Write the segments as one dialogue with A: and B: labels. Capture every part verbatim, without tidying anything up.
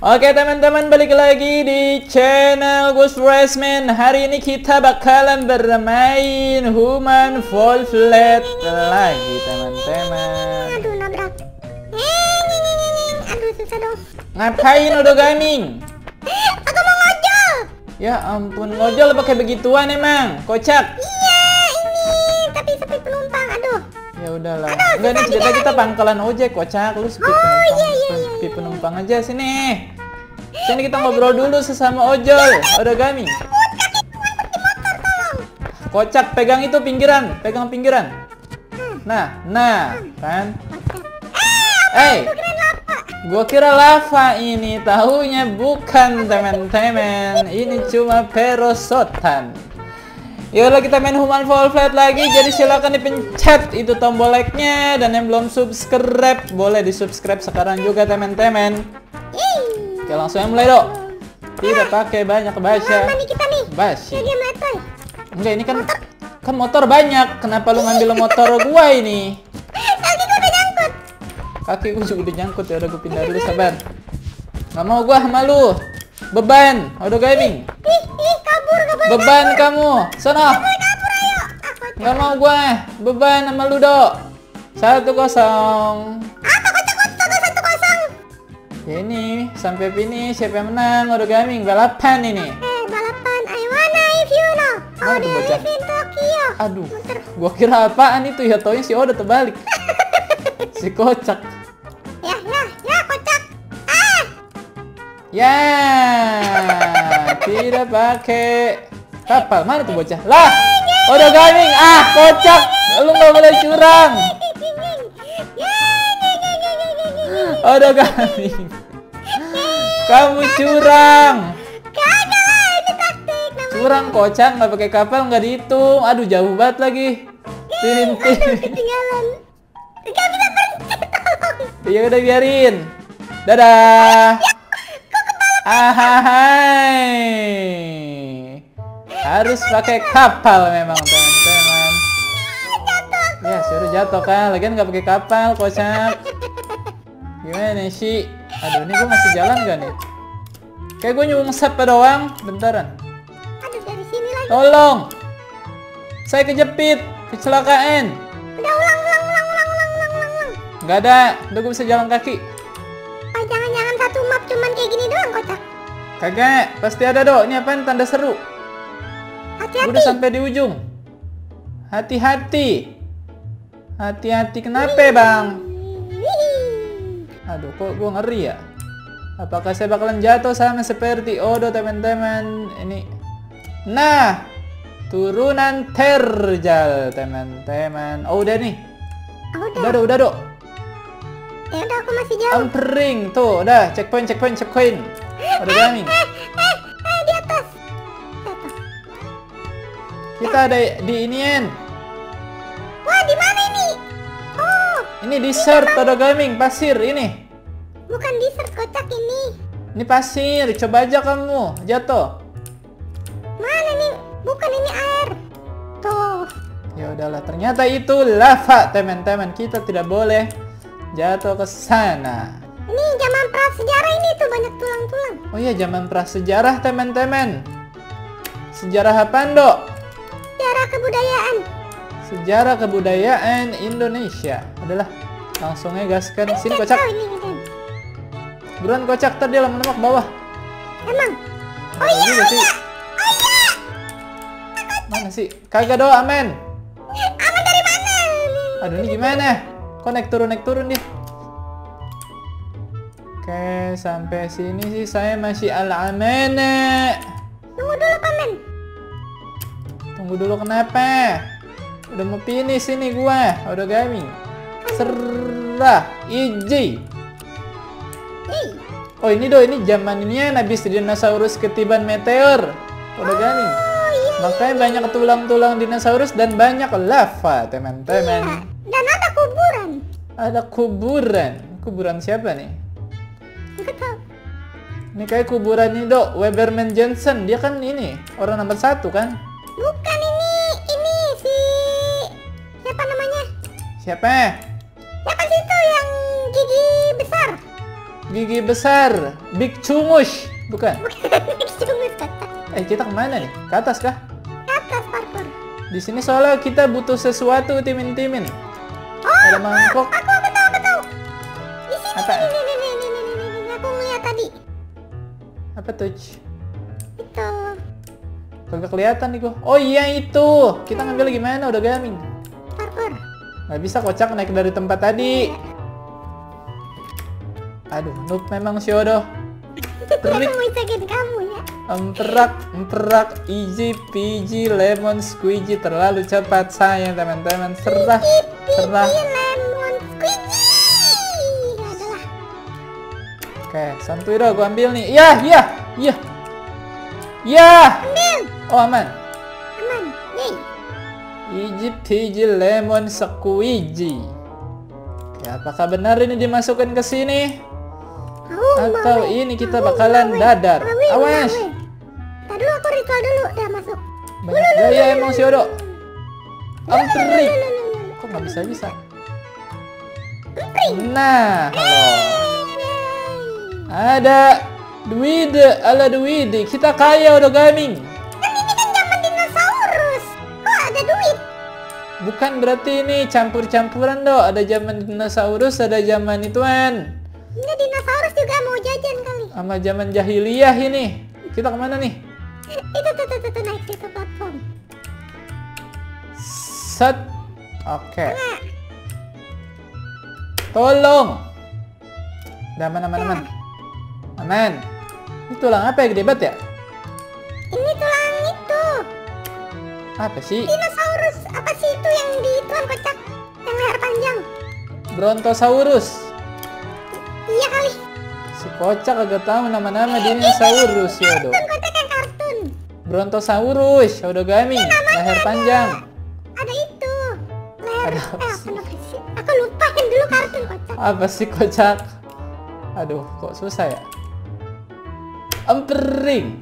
A: Oke teman-teman, balik lagi di channel Gus Resman. Hari ini kita bakalan bermain Human Fall Flat lagi teman-teman.
B: Aduh nabrak. Aduh susah dong.
A: Ngapain udah gaming?
B: Aku mau ngojol.
A: Ya ampun, ngojol pakai begituan emang, kocak.
B: Iya ini, tapi sepi penumpang. Aduh.
A: Ya udahlah. Enggak, nih cerita kita pangkalan ojek, kocak. Lu sepi
B: Oh,
A: penumpang,
B: iya, iya, iya,
A: sepi penumpang aja sini. Sini kita ngobrol dulu sesama ojol. Udah gaming. Kocak, pegang itu pinggiran, pegang pinggiran. Nah, nah, kan? Eh, gua kira lava ini, tahunya bukan teman-teman. Ini cuma perosotan. Yaudah kita main Human Fall Flat lagi. Jadi silakan dipencet itu tombol like-nya, dan yang belum subscribe boleh di subscribe sekarang juga teman-teman. Oke langsung mulai dong. Tidak pakai banyak baca.
B: Mana kita nih?
A: Basi.
B: Ya dia matoy.
A: Enggak, ini kan kan motor banyak. Kenapa lu ngambil motor gua ini?
B: Kaki gua udah nyangkut.
A: Kaki gua juga udah nyangkut. Ya udah gua pindah dulu, sabar. Nggak mau gua sama lu. Beban, udah gaming.
B: Ih, ih kabur, kabur.
A: Beban kamu. Sono.
B: Kabur ayo. Aku
A: Nggak mau gua. Beban sama lu, Dok. Satu kosong.
B: apa kocak kocak satu kosong.
A: Ya ini sampai finish, siapa yang menang? Udah gaming balapan ini.
B: Eh balapan, I wanna if you know. Oh
A: Aduh,
B: dia
A: bocah.
B: live in Tokyo.
A: Aduh, gua kira apaan itu ya, taunya si Oda terbalik. Si kocak.
B: Ya ya ya kocak. Ah.
A: Ya, tidak pakai kapal. Mana tuh bocah? Lah, udah gaming. Ah, kocak. Lu nggak boleh curang. Udah gaming. Kamu curang.
B: Kagak lah, ini taktik namanya.
A: Curang kocak, nggak pakai kapal nggak dihitung. Aduh, jauh banget lagi. Tin tin.
B: Ketinggalan. Gak bisa berhenti tolong.
A: Ya udah biarin. Dadah. Ahai. Harus pakai kapal memang teman-teman. Ya sudah jatuh kan. Lagian nggak pakai kapal, kocak. Gimana sih? Aduh, ini gue masih jalan gak nih? Kayak gue nyungsep doang. Bentaran.
B: Aduh dari sini lagi.
A: Tolong. Saya kejepit. Kecelakaan.
B: Udah ulang ulang ulang ulang ulang ulang ulang ulang.
A: Nggak ada. Udah gue bisa jalan kaki.
B: Oh jangan-jangan satu map cuman kayak gini doang kocak.
A: Kagak. Pasti ada, Dok. Ini apaan? Tanda seru. Gue
B: Hati-hati.
A: udah sampai di ujung. Hati-hati. Hati-hati. Kenapa bang? Aduh, kok gue ngeri ya? Apakah saya bakalan jatuh sama seperti Odo teman-teman? Ini. Nah, turunan terjal teman-teman. Oh udah nih.
B: Oh,
A: Udah,
B: udah.
A: udah, udah, Dok.
B: Ya udah aku masih jauh.
A: Ampering tuh, udah. Checkpoint, checkpoint, checkpoint. Udah gaming.
B: Eh eh eh di atas. Jatuh.
A: Kita ada di inian.
B: Wah di mana ini? Oh
A: Ini desert, udah gaming. Pasir ini.
B: bukan desert kocak ini.
A: Ini pasir. Coba aja kamu jatuh.
B: Mana nih? Bukan ini air. Tuh.
A: Ya udahlah, ternyata itu lava teman-teman. Kita tidak boleh jatuh ke sana.
B: Ini zaman prasejarah ini tuh banyak tulang-tulang.
A: Oh iya, zaman prasejarah teman-teman. Sejarah apa, Dok?
B: Sejarah kebudayaan.
A: Sejarah kebudayaan Indonesia. Adalah langsungnya gaskan sini kocak.
B: Tahu ini kan.
A: Buruan kocak, tadi dia menembak bawah.
B: Emang. Oh
A: Ada
B: iya,
A: juga
B: oh
A: sih.
B: iya. Oh iya.
A: Mana sih? Kagak, Dok, amen.
B: Aman dari mana?
A: Aduh, ini gimana? Kok naik turun naik turun dia? Oke, sampai sini sih saya masih al-amana.
B: Tunggu dulu pamen.
A: Tunggu dulu, kenapa? Udah mau finish ini gua. Udah gaming. Serah iji.
B: Ih.
A: Oh ini do, ini zaman ini habis dinosaurus ketiban meteor. Udah gaming.
B: Oh iya.
A: Makanya banyak tulang-tulang dinosaurus dan banyak lava, teman-teman.
B: Iya. Dan ada kuburan.
A: Ada kuburan. Kuburan siapa nih?
B: Enggak tahu.
A: Ini kayak kuburan ini, Dok. Weberman Johnson. Dia kan ini orang nomor satu kan?
B: Bukan ini, ini si siapa namanya?
A: Siapa?
B: Siapa sih itu yang gigi besar?
A: Gigi besar. Big Cungus. Bukan.
B: Bukan cungus kocak.
A: Eh, kita kemana nih? Ke atas kah?
B: Ke atas parkour.
A: Di sini soalnya kita butuh sesuatu, timin-timin.
B: Oh,
A: Ada mangkok.
B: Aku aku tahu aku tahu. Di sini
A: Apa?
B: nih nih nih nih nih nih nih nih. Aku ngeliat tadi.
A: Apa tuh?
B: Itu.
A: Kagak kelihatan nih gua. Oh iya itu. Kita ngambil gimana? Udah gaming.
B: Parkour.
A: Nggak bisa kocak naik dari tempat tadi. Aduh, noob memang si Odo.
B: Aku mau isakin kamu ya.
A: Emperak, emperak, easy peasy, lemon squeezy, terlalu cepat sayang teman-teman. Serah, serah.
B: Lemon squeezy. Adalah.
A: Oke, santuy dong, gua ambil nih. Ya, ya, ya, ya.
B: Ambil.
A: Oh aman.
B: Aman. Yeay.
A: Easy peasy, lemon squeezy. Oke, apakah benar ini dimasukkan ke sini?
B: Oh,
A: Atau
B: mawe.
A: ini kita
B: Mawe,
A: bakalan
B: mawe.
A: dadar?
B: Mawe,
A: Awas.
B: mawe. Tadi dulu aku ritual dulu, udah masuk.
A: Banyak gaya emang si Odo. Amprik.
B: Lulu, lulu, lulu.
A: Kok nggak bisa-bisa?
B: Empring.
A: Nah, halo.
B: Yeay.
A: Ada duit, ala duit. Kita kaya udah gaming.
B: Kan ini kan zaman dinosaurus. Kok ada duit?
A: Bukan berarti ini campur-campuran dong. Ada zaman dinosaurus, ada zaman ituan.
B: Ini dinosaurus juga mau jajan kali.
A: Sama zaman jahiliyah ini. Kita kemana nih?
B: Itu tuh tuh tuh, tuh naik situ platform.
A: Set. Oke. Tolong. Udah aman, aman, aman. Aman. Ini tulang apa ya, gede banget ya?
B: Ini tulang itu.
A: Apa sih?
B: Dinosaurus apa sih itu yang di tuan kocak? Yang leher panjang.
A: Brontosaurus.
B: Iya kali.
A: Si kocak agak tahu nama-nama dinosaurus ya dong.
B: Tuan kocak yang kartun.
A: Brontosaurus, udah gaming, leher panjang.
B: Ada itu. Leher.
A: Ada
B: eh,
A: apa
B: apa
A: sih?
B: namanya sih? Aku lupa yang dulu kartun kocak.
A: Apa sih kocak? Aduh, kok susah ya? Empering.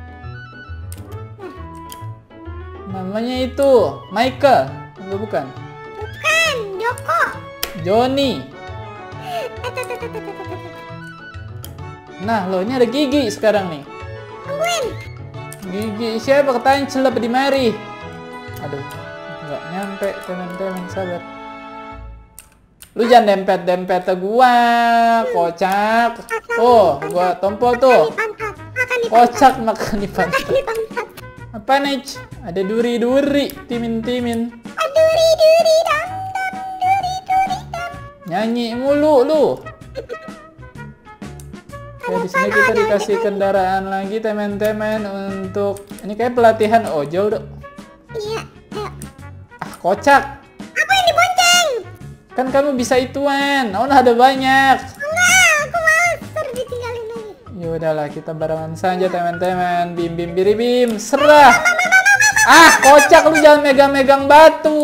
A: Namanya itu Michael, enggak bukan?
B: Bukan, Joko.
A: Johnny.
B: Eh, tuh, tuh, tuh, tuh, tuh, tuh, tuh.
A: Nah, lo ini ada gigi sekarang nih.
B: Tungguin.
A: Gigi siapa katanya celep di mari? Aduh, nggak nyampe teman-teman, sabar. Lu jangan dempet-dempet ke gua, kocak. Oh, gua tompol tuh.
B: Makan di pantat. Makan di pantat.
A: Kocak makan di
B: Makan
A: pantat.
B: di pantat.
A: Apa nih? Ada duri-duri, timin-timin.
B: Duri duri dam dam duri duri dam.
A: Nyanyi mulu lu. Oke, di sini kita dikasih kendaraan lagi teman-teman untuk ini kayak pelatihan ojol, Dok.
B: Iya, ayo.
A: Ah, kocak.
B: Aku yang dibonceng.
A: Kan kamu bisa ituan. Oh, nah ada banyak.
B: Enggak, aku males. Suruh ditinggalin lagi.
A: Ya udahlah, kita barengan saja teman-teman. Bim bim biri bim, serah. Ah, kocak lu jangan megang-megang batu.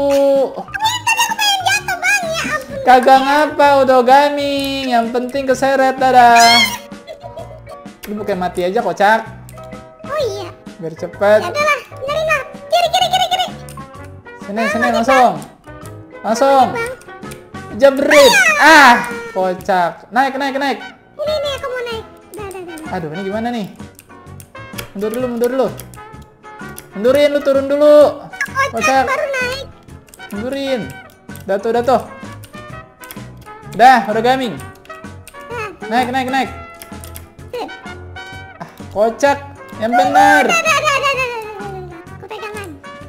B: Jatuh bang, ya ampun.
A: Kagak ngapa, udah gaming. Yang penting keseret, dadah. Lu bukan mati aja, kocak.
B: Oh iya.
A: Biar cepet.
B: Ya udahlah, benerin lah. Kiri kiri kiri kiri.
A: Sini, sini, langsung. Langsung.
B: Bang,
A: Jebret. Ah, kocak. Naik, naik, naik.
B: ini nih aku mau naik. Dah dah dah. dah.
A: Aduh, ini gimana nih? Mundur dulu, mundur dulu. Mundurin, lu turun dulu.
B: Kocak
A: Kocak.
B: baru naik.
A: Mundurin. Datuh, datuh. Dah, udah gaming.
B: Nah,
A: Naik, naik, naik.
B: sip.
A: Ah, kocak. Yang benar.
B: Dah dah dah dah dah dah, dah, dah. Aku pegangan.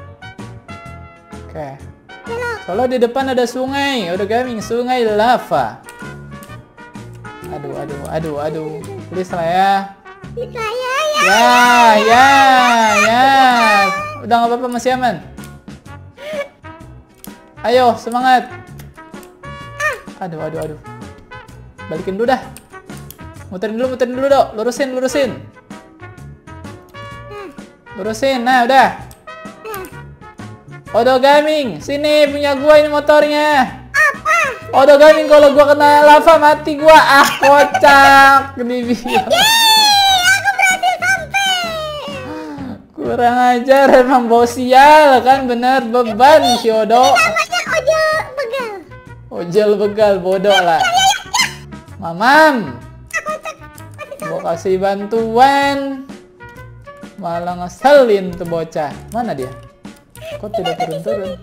A: Oke.
B: Belok.
A: Soalnya di depan ada sungai. Udah gaming, sungai lava. Aduh, aduh, aduh, aduh. Please lah ya.
B: Bisa ya ya.
A: Ya, ya, ya. Udah nggak apa-apa, masih aman. Ayo, semangat. Aduh, aduh, aduh. Balikin dulu dah. Muterin dulu, muterin dulu, Dok. Lurusin, lurusin.
B: Nah,
A: Lurusin. Nah, udah.
B: nah.
A: Odo Gaming, sini punya gua ini motornya.
B: Apa?
A: Odo Gaming, kalau gua kena lava mati gua. Ah, kocak. Dibilang.
B: Aku berhasil sampai.
A: Kurang ajar, emang bau sial kan, bener beban si Odo.
B: Namanya ojol begal.
A: Ojol begal, bodoh lah. Mamam. kasih bantuan. Malah ngeselin tuh bocah. Mana dia? Kok tidak turun-turun?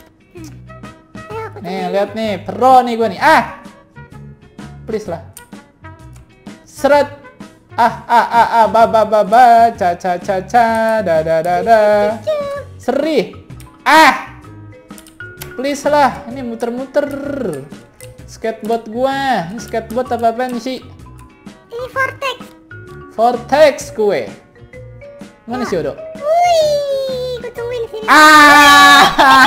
A: Nih, lihat nih. Pro nih gue nih. Ah! Please lah. Seret. Ah, ah, ah, ah. Ba, ba, ba, ba. Ca, ca, ca, ca. Da, da, da, da. Seri. Ah! Please lah. Ini muter-muter. Skateboard gua. Ini skateboard apa-apaan sih?
B: Ini vortex.
A: Vortex gue. Mana sih Odo?
B: Wih, gue tungguin sini.
A: Ah!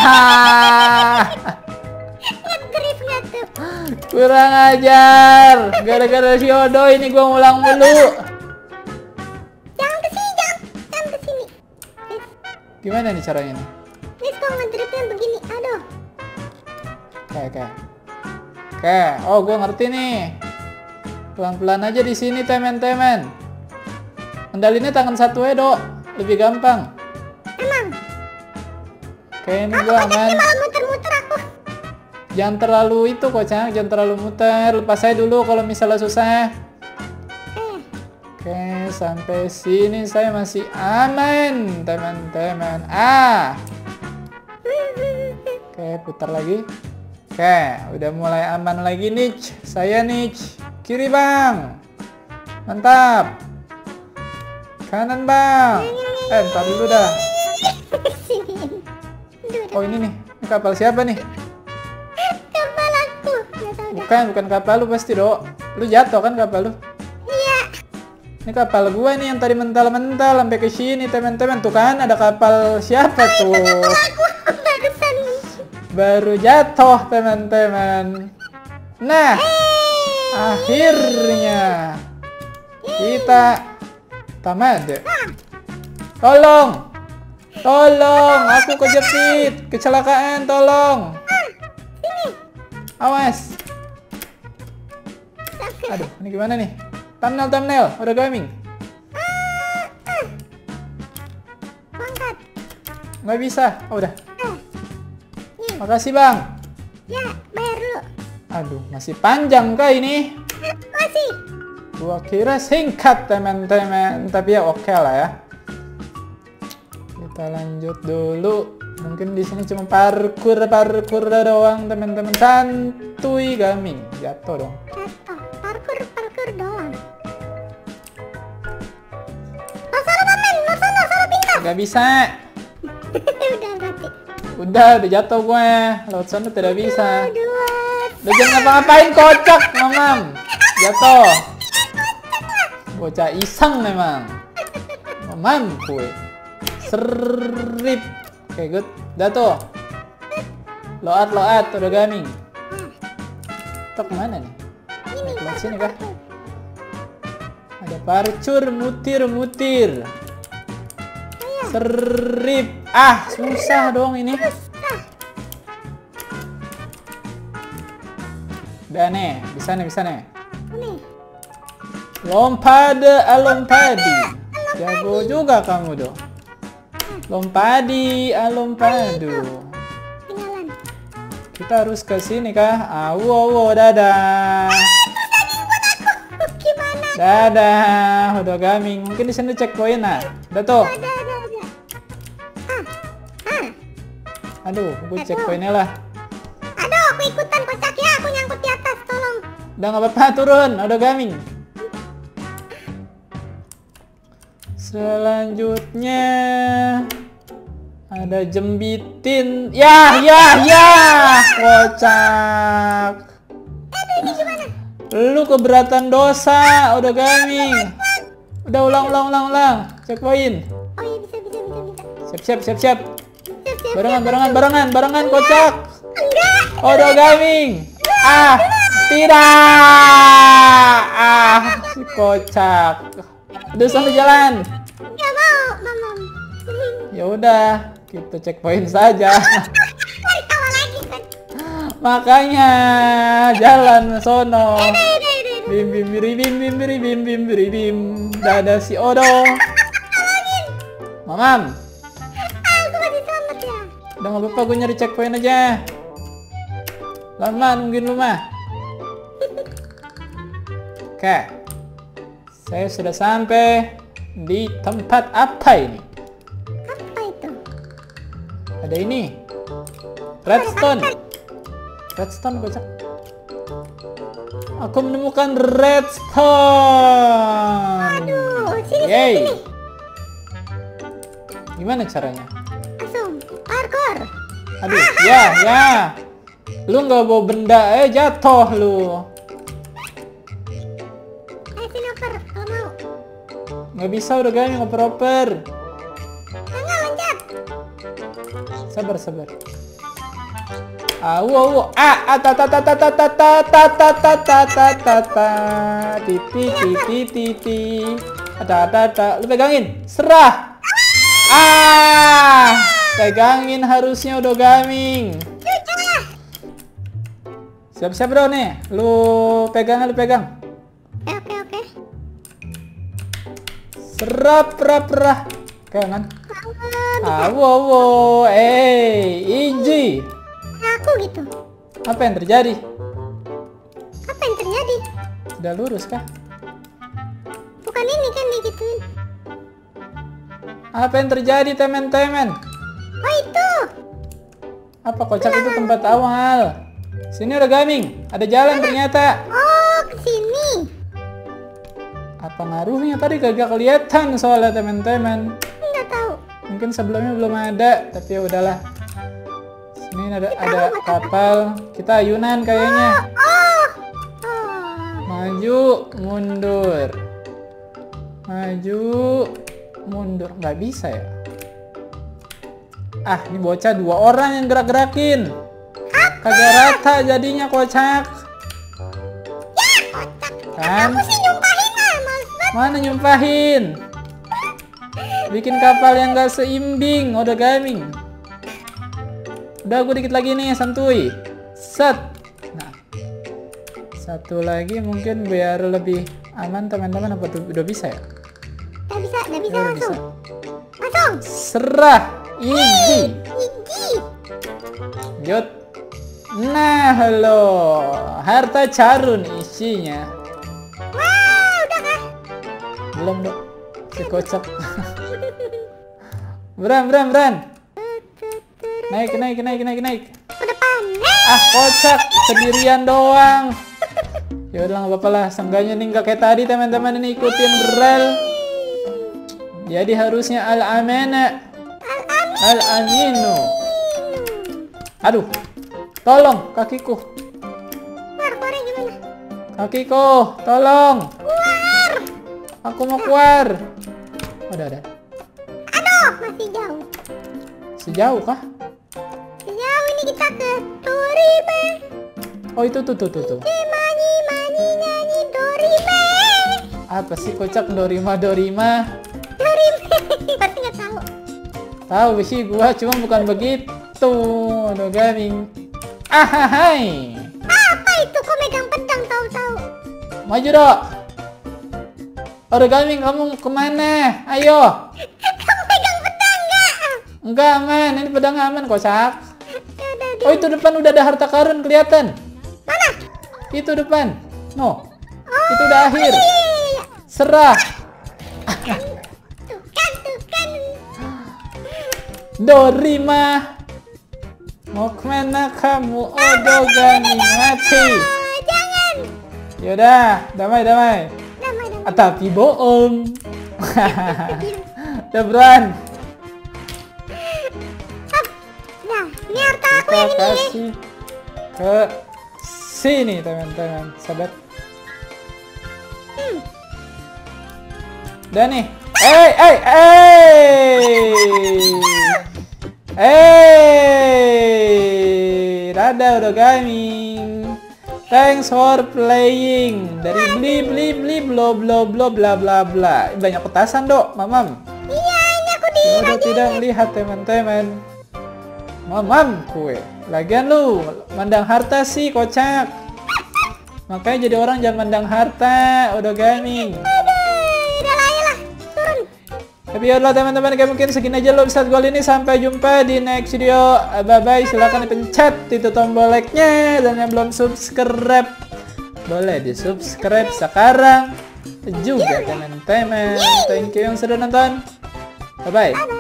B: Ngedrift nggak tuh?
A: Kurang ajar. Gara-gara si Odo ini gua ngulang mulu.
B: Jangan ke sini, jangan, jangan ke sini. Please,
A: Gimana nih caranya nih?
B: please kok ngedriftnya begini. Aduh.
A: Oke, oke. Oke, oh gua ngerti nih. Pelan-pelan aja di sini temen-temen. Kendalinnya tangan satu Edo, lebih gampang.
B: Emang.
A: Oke, ini gua aman.
B: Ini malah muter-muter aku.
A: Jangan terlalu itu kocak, jangan terlalu muter. Lepas saya dulu kalau misalnya susah.
B: Eh,
A: Oke, sampai sini saya masih aman, teman-teman. Ah. Oke, putar lagi. Oke, udah mulai aman lagi nih. Saya nih. Kiri, Bang. Mantap. Kanan, Bang. Eh, ntar dulu dah.
B: sini. Aduh,
A: Oh, ini nih. Ini kapal siapa nih?
B: kapal aku. Nggak tahu dah.
A: Bukan, bukan kapal lu pasti, Dok. Lu jatuh kan kapal lu?
B: Iya.
A: Ini kapal gua nih yang tadi mental-mental sampai ke sini, teman-teman. Tuh kan ada kapal siapa tuh?
B: Aku barusan.
A: Baru jatuh, teman-teman. Nah, akhirnya kita tamat. Tolong. Tolong, aku kejepit. Kecelakaan, tolong. Awas. Aduh, ini gimana nih? Thumbnail, thumbnail. Udah gaming.
B: Angkat.
A: Nggak bisa. Oh, udah.
B: Eh, nih.
A: Makasih, Bang.
B: Ya, bayar dulu.
A: Aduh, masih panjang kah ini?
B: Masih.
A: Gua kira singkat, teman-teman. Tapi ya oke lah ya. Kita lanjut dulu. Mungkin di sini cuma parkur parkur doang, teman-teman. Santuy gaming. Jatuh dong.
B: Jatuh. Parkur, parkur doang. Oh, sana paman. Mau sana, sana pintar.
A: Gak bisa.
B: Udah berarti.
A: Udah, udah jatuh gue. Laut sana tidak bisa.
B: Dua.
A: Udah jangan ngapa-ngapain, kocak, mamam. Jatuh. Bocah iseng memang. Mamam gue. Serip. Oke, good. Udah tuh. Loat, loat. Udah gaming. Kita kemana nih?
B: Ini
A: Naik sini kah? Ada parcur, mutir, mutir. Serip. Ah, susah dong ini. Udah nih, bisa nih, bisa nih.
B: Ini.
A: Lompade, alompadi. Jago juga kamu dong. Lompadi, alompadu.
B: Tinggalan.
A: Kita harus ke sini kah? Awu, awu, dadah.
B: Gimana?
A: Dadah, udah gaming. Mungkin di sini checkpoint nah. Udah tuh.
B: Ada, ada, ada. Ah, ah.
A: Aduh, gue checkpointnya lah.
B: Aduh, aku ikutan kocak ya. Aku nyangkut di atas. Tolong.
A: Udah nggak apa-apa, turun. Udah gaming. Selanjutnya ada jembitin. Ya, ya, ya. Kocak.
B: Aduh, ini gimana?
A: Lu keberatan dosa. Udah gaming. Udah ulang, ulang, ulang, ulang. Checkpoint.
B: Oh iya, bisa, bisa, bisa, bisa.
A: Siap, siap, siap, siap.
B: Siap, siap,
A: Barengan,
B: siap.
A: barengan, barengan, barengan, kocak.
B: Enggak.
A: Udah gaming. Ah, tidak. Ah, si kocak. Udah sampai jalan.
B: Enggak mau, mamam.
A: Ya udah, kita checkpoint saja.
B: Dari awal lagi kan.
A: Makanya jalan sono.
B: Udah, udah, udah.
A: Bim bim biri bim bim biri bim bim biri bim. Dadah si Odo. Mamam.
B: Ah, aku masih selamat ya.
A: Udah nggak apa-apa, gue nyari checkpoint aja. Lama nungguin lu mah. Oke. Saya sudah sampai di tempat apa ini?
B: Apa itu?
A: Ada ini. Redstone. Redstone kocak. Aku menemukan redstone.
B: Aduh, sini,
A: Yeay.
B: sini, sini.
A: Gimana caranya?
B: Langsung, parkour.
A: Aduh, ya, ya. Lu nggak bawa benda, eh jatuh lu.
B: Ayo sini oper, kalau mau.
A: Nggak bisa udah gak ngoper-oper.
B: Enggak, loncat.
A: Sabar, sabar. Awu, awu, ah, ah, ta, ta, ta, ta, ta, ta, ta, ta, ta, ta, ta, ta, ta, ta, titi, titi, titi, ada, ada, ada, lu pegangin, serah. Ah, pegangin harusnya udah gaming. Siap-siap bro nih, lu pegang, lu pegang.
B: Oke, oke.
A: Serap, serap, serap. Kangen.
B: Ah,
A: Awu, awu, eh, Iji.
B: aku gitu.
A: Apa yang terjadi?
B: Apa yang terjadi?
A: Udah lurus kah?
B: Bukan ini kan digituin.
A: Apa yang terjadi teman-teman?
B: Oh itu.
A: Apa kocak itu tempat awal? Sini udah gaming, ada jalan ternyata.
B: Oh, kesini.
A: Apa ngaruhnya tadi kagak kelihatan soalnya teman-teman.
B: Nggak tahu.
A: Mungkin sebelumnya belum ada, tapi ya udahlah. Sini ada ada kapal, kita ayunan kayaknya.
B: Oh. Oh.
A: Maju, mundur. Maju, mundur. Nggak bisa ya? Ah, ini bocah dua orang yang gerak-gerakin. Kagak rata jadinya kocak.
B: Ya, kocak.
A: Kan?
B: Aku sih nyumpahin lah, males banget.
A: Mana nyumpahin? Bikin kapal yang gak seimbing, udah gaming. Udah gue dikit lagi nih, santuy. Set. Nah, satu lagi mungkin biar lebih aman teman-teman. Apa tuh udah bisa ya?
B: Nggak bisa, nggak bisa
A: Udah
B: langsung.
A: bisa.
B: Langsung.
A: Serah. Easy.
B: Gigi.
A: Yut. Nah, halo. Harta karun isinya.
B: Wah, udah kah?
A: Belum dong. Si kocak. Bran, Bran, Bran. Naik, naik, naik, naik, naik.
B: Ke depan.
A: Ah, kocak. Sendirian doang. Ya udah nggak apa-apa lah. Seenggaknya nih nggak kayak tadi teman-teman, ini ikutin rel. Jadi harusnya al-amana. Al-aminu. Aduh. Tolong kakiku.
B: Keluar, keluarnya gimana?
A: Kakiku, tolong.
B: Keluar.
A: Aku mau keluar. Udah, ada.
B: Aduh, masih jauh.
A: Sejauh kah?
B: Sejauh ini kita ke Dorime.
A: Oh, itu tuh tuh tuh tuh.
B: Mani, mani, nyanyi Dorime.
A: Apa sih kocak Dorima Dorima?
B: Dorime. Pasti nggak tahu.
A: Tahu sih gua, cuma bukan begitu. Udah gaming. Ahai.
B: Apa itu? Kok megang pedang tahu-tahu?
A: Maju dok. Udah gaming, kamu kemana? Ayo.
B: Kamu pegang pedang nggak?
A: Enggak aman, ini pedang aman kocak.
B: Ya udah,
A: Oh itu depan udah ada harta karun kelihatan.
B: mana?
A: Itu depan. No.
B: Oh,
A: Itu udah akhir.
B: iya, iya, iya.
A: Serah.
B: Tuh kan, tuh kan.
A: Dorima. Mau kemana kamu? Odogami mati.
B: Ah, jangan.
A: Yaudah, damai damai.
B: Damai, damai.
A: Ah, tapi bohong. Debran.
B: Hap. Nah, ini harta aku
A: Kita
B: yang ini.
A: kasih ke sini teman-teman. Sabar.
B: Hmm.
A: Udah nih. Eh, eh, eh. Eh, Rada udah gaming. Thanks for playing. Dari bli bli bli blo blo blo bla bla bla. Banyak petasan dok, mamam.
B: Iya, ini aku di
A: Sudah tidak melihat teman-teman. Mamam kue. Lagian lu mandang harta sih kocak. Makanya jadi orang jangan mandang harta. Udah gaming.
B: Aduh, udah lah, ayolah. Turun.
A: Tapi yaudah teman-teman, kayak mungkin segini aja lo bisa gol ini. Sampai jumpa di next video. Bye bye. Silahkan dipencet itu tombol like-nya. Dan yang belum subscribe, boleh di subscribe sekarang. juga teman-teman. Thank you yang sudah nonton. Bye bye.